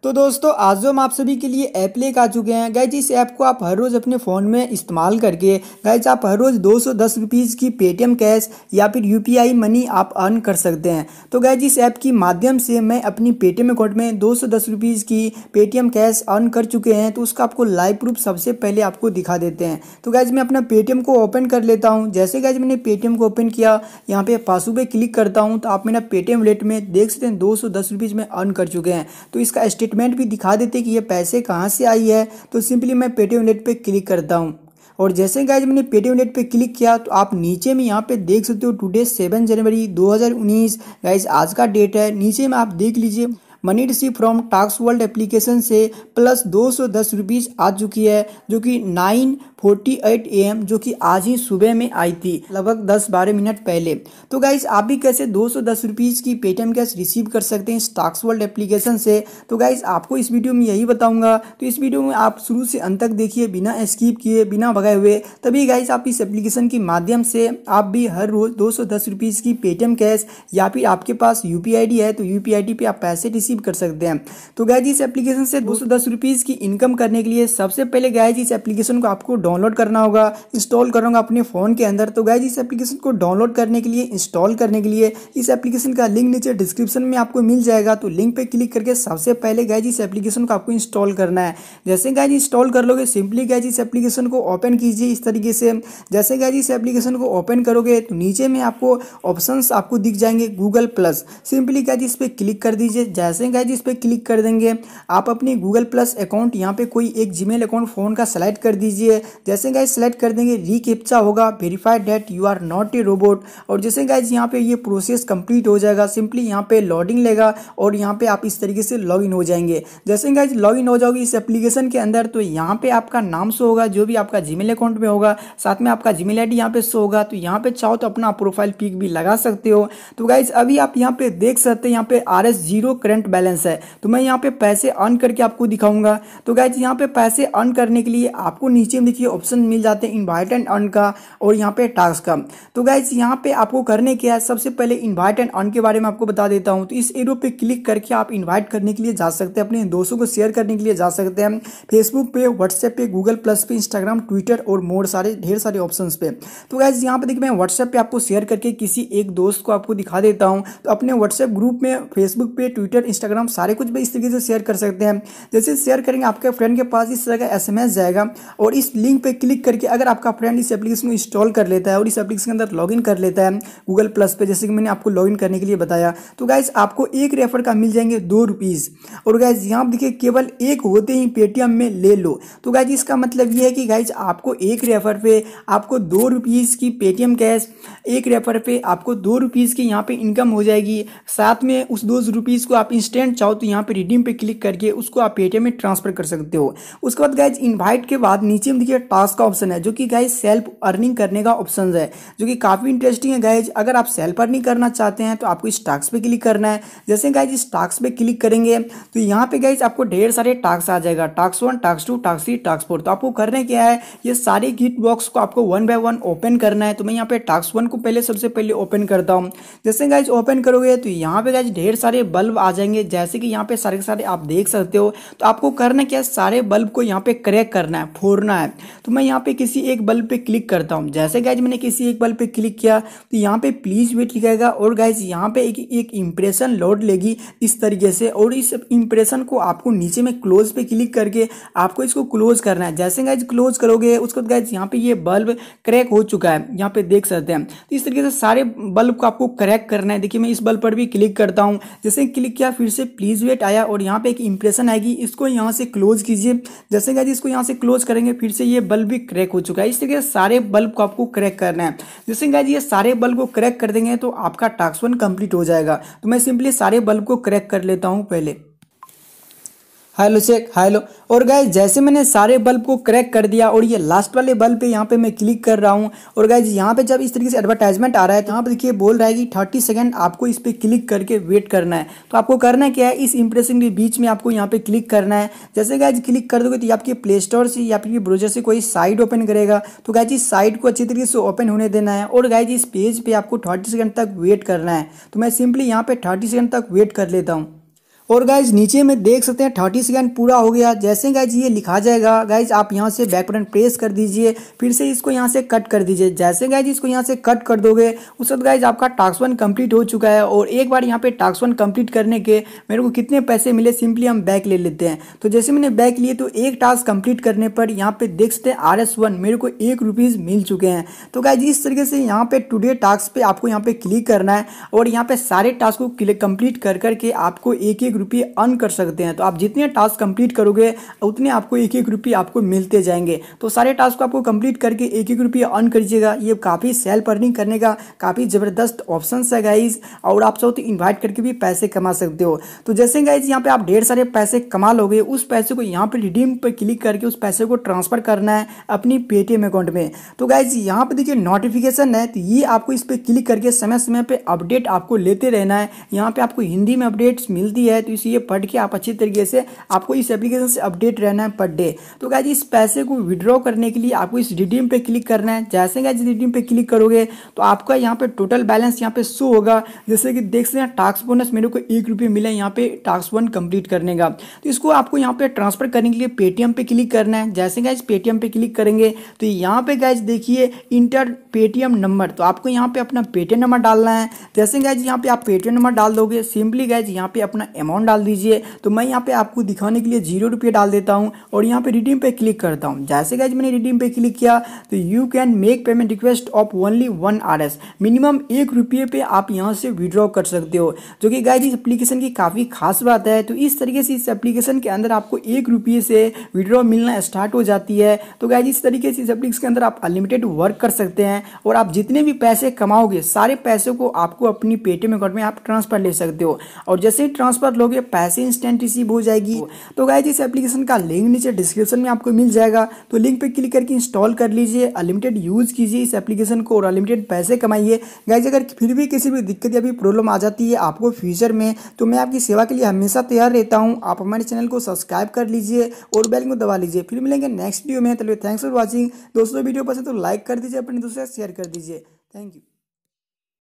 तो दोस्तों आज जो हम आप सभी के लिए ऐप लेकर आ चुके हैं गाइज। इस ऐप को आप हर रोज़ अपने फ़ोन में इस्तेमाल करके गाइज आप हर रोज़ 210 रुपीज़ की पेटीएम कैश या फिर यूपीआई मनी आप अर्न कर सकते हैं। तो गाइज इस ऐप की माध्यम से मैं अपनी पेटीएम अकाउंट में 210 रुपीज़ की पेटीएम कैश अर्न कर चुके हैं। तो उसका आपको लाइव प्रूफ सबसे पहले आपको दिखा देते हैं। तो गाइज मैं अपना पेटीएम को ओपन कर लेता हूँ। जैसे गाइज मैंने पेटीएम को ओपन किया, यहाँ पे पासबुक पे क्लिक करता हूँ तो आप मेरा पेटीएम वॉलेट में देख सकते हैं 210 रुपीज़ में अर्न कर चुके हैं। तो इसका स्टेटमेंट भी दिखा देते कि ये पैसे कहाँ से आई है। तो सिंपली मैं पेटीएम वॉलेट पे क्लिक करता हूँ और जैसे गाइज मैंने पेटीएम वॉलेट पे क्लिक किया तो आप नीचे में यहाँ पे देख सकते हो टुडे 7 जनवरी 2019 गाइज आज का डेट है। नीचे में आप देख लीजिए money receive from task world application से प्लस 210 रुपीज़ आ चुकी है, जो कि 9:48 AM जो कि आज ही सुबह में आई थी, लगभग 10-12 मिनट पहले। तो गाइज आप भी कैसे 210 रुपीज़ की पेटीएम कैश रिसीव कर सकते हैं इस टास्क वर्ल्ड एप्लीकेशन से। तो गाइज आपको इस वीडियो में यही बताऊंगा। तो इस वीडियो में आप शुरू से अंत तक देखिए, बिना स्किप किए, बिना भगाए हुए, तभी गाइज आप इस एप्लीकेशन की माध्यम से आप भी हर रोज 210 रुपीज़ की पेटीएम कैश या फिर आपके पास यूपीआईडी है तो यूपीआईडी पे आप पैसे रिसीव कर सकते हैं। तो गाइज इस एप्लीकेशन से 210 रुपीज़ की इनकम करने के लिए सबसे पहले गाइज इस एप्लीकेशन को आपको डाउनलोड करना होगा, इंस्टॉल करना होगा अपने फ़ोन के अंदर। तो गाइज इस एप्लीकेशन को डाउनलोड करने के लिए, इंस्टॉल करने के लिए इस एप्लीकेशन का लिंक नीचे डिस्क्रिप्शन में आपको मिल जाएगा। तो लिंक पे क्लिक करके सबसे पहले गाइज इस एप्लीकेशन को आपको इंस्टॉल करना है। जैसे गाइज इंस्टॉल कर लोगे सिंपली गाइज इस एप्लीकेशन को ओपन कीजिए इस तरीके से। जैसे गाइज इस एप्लीकेशन को ओपन करोगे तो नीचे में आपको ऑप्शंस आपको दिख जाएंगे गूगल प्लस। सिंपली गाइज इस पर क्लिक कर दीजिए। जैसे गाइज इस पर क्लिक कर देंगे आप अपनी गूगल प्लस अकाउंट यहाँ पे कोई एक जीमेल अकाउंट फोन का सेलेक्ट कर दीजिए। जैसे गाइज सेलेक्ट कर देंगे रीकैप्चा होगा, verified that you are not a robot. और जैसे गाइज यहाँ पे ये प्रोसेस कंप्लीट हो जाएगा, सिंपली यहाँ पे लोडिंग लेगा और यहाँ पे आप इस तरीके से लॉगिन हो जाएंगे। जैसे गाइज लॉगिन हो जाओगे इस एप्लीकेशन के अंदर तो यहाँ पे आपका नाम शो होगा जो भी आपका जीमेल अकाउंट में होगा, साथ में आपका जीमेल आईडी यहाँ पे शो होगा। तो यहाँ पे चाहो तो अपना प्रोफाइल पिक भी लगा सकते हो। तो गाइज अभी आप यहाँ पे देख सकते हैं यहाँ पे RS 0 करंट बैलेंस है। तो मैं यहाँ पे पैसे अर्न करके आपको दिखाऊंगा। तो गाइज यहाँ पे पैसे अर्न करने के लिए आपको नीचे में देखिए ऑप्शन मिल जाते हैं इनवाइट एंड अर्न का और यहाँ पे टास्क का। तो गाइज यहाँ पे आपको करने क्या है, सबसे पहले इनवाइट एंड अर्न के बारे में आपको बता देता हूँ। तो इस एरो पे क्लिक करके आप इन्वाइट करने के लिए जा सकते हैं, अपने दोस्तों को शेयर करने के लिए जा सकते हैं, फेसबुक पे, व्हाट्सएप पे, गूगल प्लस पे, इंस्टाग्राम, ट्विटर और मोर सारे ढेर सारे ऑप्शन पे। तो गाइज यहाँ पे देखिए मैं व्हाट्सएप पे आपको शेयर करके किसी एक दोस्त को आपको दिखा देता हूँ। तो अपने व्हाट्सएप ग्रुप में, फेसबुक पे, ट्विटर, इंस्टाग्राम सारे कुछ भी इस तरीके से शेयर कर सकते हैं। जैसे शेयर करेंगे आपके फ्रेंड के पास इस तरह का SMS जाएगा और इस लिंक पे क्लिक करके अगर आपका फ्रेंड इस एप्लीकेशन को इंस्टॉल कर लेता है और इस एप्लीकेशन के अंदर लॉगिन कर लेता है गूगल प्लस पे, जैसे कि मैंने आपको लॉगिन करने के लिए बताया, तो गाइज आपको एक रेफर का मिल जाएंगे 2 रुपीज़। और गाइज यहाँ देखिए केवल एक होते ही पेटीएम में ले लो। तो गाइज इसका मतलब ये है कि गाइज आपको एक रेफर पे आपको 2 रुपीज़ की पेटीएम कैश, एक रेफर पे आपको 2 रुपीज़ की यहाँ पे इनकम हो जाएगी। साथ में उस 2 रुपीज़ को आप इंस्टेंट चाहो तो यहाँ पे रिडीम पे क्लिक करके उसको आप पेटीएम में ट्रांसफर कर सकते हो। उसके बाद गाइज इनवाइट के बाद नीचे में देखिए टास्क का ऑप्शन है जो कि गाइज सेल्फ अर्निंग करने का ऑप्शन है, जो कि काफ़ी इंटरेस्टिंग है गाइज। अगर आप सेल्फ अर्निंग करना चाहते हैं तो आपको इस टास्क पे क्लिक करना है। जैसे गाइज इस टास्क पे क्लिक करेंगे तो यहाँ पे गाइज आपको ढेर सारे टास्क आ जाएगा, टास्क 1, टास्क 2, टास्क 3, टास्क 4। तो आपको करने क्या है, ये सारे गिट बॉक्स को आपको 1 बाय 1 ओपन करना है। तो मैं यहाँ पे टास्क 1 को पहले सबसे पहले ओपन करता हूँ। जैसे गाइज ओपन करोगे तो यहाँ पे गाइज ढेर सारे बल्ब आ जाएंगे, जैसे कि यहाँ पे सारे के सारे आप देख सकते हो। तो आपको करना क्या है, सारे बल्ब को यहाँ पे क्रैक करना है, फोड़ना है। तो मैं यहाँ पे किसी एक बल्ब पे क्लिक करता हूँ। जैसे गाइज मैंने किसी एक बल्ब पे क्लिक किया तो यहाँ पे प्लीज वेट लिखाएगा और गाइज यहाँ पे एक इंप्रेशन लोड लेगी इस तरीके से। और इस इंप्रेशन को आपको नीचे में क्लोज पे क्लिक करके आपको इसको क्लोज करना है। जैसे गाइज क्लोज करोगे उसके बाद गाइज यहाँ पे ये बल्ब क्रैक हो चुका है, यहाँ पे देख सकते हैं। तो इस तरीके से सारे बल्ब को आपको क्रैक करना है। देखिए मैं इस बल्ब पर भी क्लिक करता हूँ। जैसे क्लिक किया फिर से प्लीज वेट आया और यहाँ पे एक इंप्रेशन आएगी, इसको यहाँ से क्लोज कीजिए। जैसे गाइज इसको यहाँ से क्लोज करेंगे फिर से ये बल्ब भी क्रैक हो चुका है। इस तरीके से सारे बल्ब को आपको क्रैक करना है। जैसे गाइज ये सारे बल्ब को क्रैक कर देंगे तो आपका टास्क 1 कंप्लीट हो जाएगा। तो मैं सिंपली सारे बल्ब को क्रैक कर लेता हूँ पहले। Hello check, hello. और गाइज जैसे मैंने सारे बल्ब को क्रैक कर दिया और ये लास्ट वाले बल्ब पे यहाँ पे मैं क्लिक कर रहा हूँ। और गाइज यहाँ पे जब इस तरीके से एडवर्टाइजमेंट आ रहा है तो यहाँ पे देखिए बोल रहा है कि 30 सेकंड आपको इस पर क्लिक करके वेट करना है। तो आपको करना क्या है, इस इंप्रेशन के बीच में आपको यहाँ पे क्लिक करना है। जैसे गाइज क्लिक कर दोगे तो ये आपके प्ले स्टोर से या फिर ब्राउजर से कोई साइट ओपन करेगा। तो गाइज इस साइट को अच्छी तरीके से ओपन होने देना है और गाइज इस पेज पे आपको 30 सेकंड तक वेट करना है। तो मैं सिंपली यहाँ पे 30 सेकंड तक वेट कर लेता हूँ। और गाइज नीचे में देख सकते हैं 30 सेकंड पूरा हो गया। जैसे गाइज ये लिखा जाएगा गाइज आप यहाँ से बैक बटन प्रेस कर दीजिए, फिर से इसको यहाँ से कट कर दीजिए। जैसे गाइज इसको यहाँ से कट कर दोगे उस वक्त गाइज आपका टास्क 1 कंप्लीट हो चुका है। और एक बार यहाँ पे टास्क 1 कंप्लीट करने के मेरे को कितने पैसे मिले, सिंपली हम बैक ले लेते हैं। तो जैसे मैंने बैक लिए तो एक टास्क कंप्लीट करने पर यहाँ पे देख सकते हैं RS1 मेरे को ₹1 मिल चुके हैं। तो गाइज इस तरीके से यहाँ पे टुडे टास्क पे आपको यहाँ पे क्लिक करना है और यहाँ पे सारे टास्क को कंप्लीट कर करके आपको ₹1 अर्न कर सकते हैं। तो आप जितने टास्क कंप्लीट करोगे उतने आपको ₹1 आपको मिलते जाएंगे। तो सारे टास्क को आपको कंप्लीट करके ₹1 अर्न करिएगा। ये काफ़ी सेल्फ अर्निंग करने का काफ़ी ज़बरदस्त ऑप्शन है गाइज, और आप चाहो तो इन्वाइट करके भी पैसे कमा सकते हो। तो जैसे गाइज यहाँ पे आप ढेर सारे पैसे कमा लोगे, उस पैसे को यहाँ पे रिडीम पर क्लिक करके उस पैसे को ट्रांसफर करना है अपनी पेटीएम अकाउंट में। तो गाइज यहाँ पे देखिए नोटिफिकेशन है, तो ये आपको इस पर क्लिक करके समय समय पे अपडेट आपको लेते रहना है। यहाँ पे आपको हिंदी में अपडेट्स मिलती है, तो इसलिए पढ़ के आप अच्छी तरीके से आपको इस एप्लीकेशन से अपडेट रहना है पर डे। तो गाइज इस पैसे को विड्रॉ करने के लिए आपको इस रिडीम पे क्लिक करना है। जैसे गाइज रिडीम पे क्लिक करोगे तो आपका यहाँ पे टोटल बैलेंस यहाँ पे शो होगा। जैसे कि देख सकते हैं टास्क बोनस मेरे को ₹1 मिला यहाँ पे टास्क 1 कंप्लीट करने का। तो इसको आपको यहाँ पे ट्रांसफर करने के लिए पेटीएम पे क्लिक करना है। जैसे गाइज पेटीएम पे क्लिक करेंगे तो यहाँ पे गाइज देखिए इंटर पेटीएम नंबर, तो आपको यहाँ पे अपना पेटीएम नंबर डालना है। जैसे गाइज यहाँ पे आप पेटीएम नंबर डाल दोगे, सिंपली गाइज यहाँ पे अपना अमाउंट डाल दीजिए। तो मैं यहाँ पे आपको दिखाने के लिए ₹0 डाल देता हूँ और यहाँ पे रिडीम पे क्लिक करता हूँ। जैसे गाइज मैंने रिडीम पे क्लिक किया तो you can make payment request of only ₹1 minimum ₹1 पे आप यहाँ से विड्रॉ कर सकते हो, जो कि गाइज इस एप्लीकेशन की काफ़ी खास बात है। तो इस तरीके से इस एप्लीकेशन के अंदर आपको ₹1 से विड्रॉ मिलना स्टार्ट हो जाती है। तो गाइज इस तरीके से इस एप्लीकेशन के अंदर आप अनलिमिटेड वर्क कर सकते हैं और आप जितने भी पैसे कमाओगे सारे पैसे को आपको अपनी पेटीएम अकाउंट में आप ट्रांसफर ले सकते हो, और जैसे ही ट्रांसफर लोगे पैसे इंस्टेंट रिसीव हो जाएगी। तो गाइज इस एप्लीकेशन का लिंक नीचे डिस्क्रिप्शन में आपको मिल जाएगा, तो लिंक पे क्लिक करके इंस्टॉल कर लीजिए, अनलिमिटेड यूज कीजिए इस एप्लीकेशन को और अनलिमिटेड पैसे कमाइए। गाइज अगर फिर भी किसी भी दिक्कत या भी प्रॉब्लम आ जाती है आपको फ्यूचर में, तो मैं आपकी सेवा के लिए हमेशा तैयार रहता हूँ। आप हमारे चैनल को सब्सक्राइब कर लीजिए और बेल को दबा लीजिए। फिर मिलेंगे नेक्स्ट वीडियो में, तो थैंक्स फॉर वॉचिंग। दोस्तों वीडियो पसंद तो लाइक कर दीजिए, अपने दोस्तों से शेयर कर दीजिए। Thank you.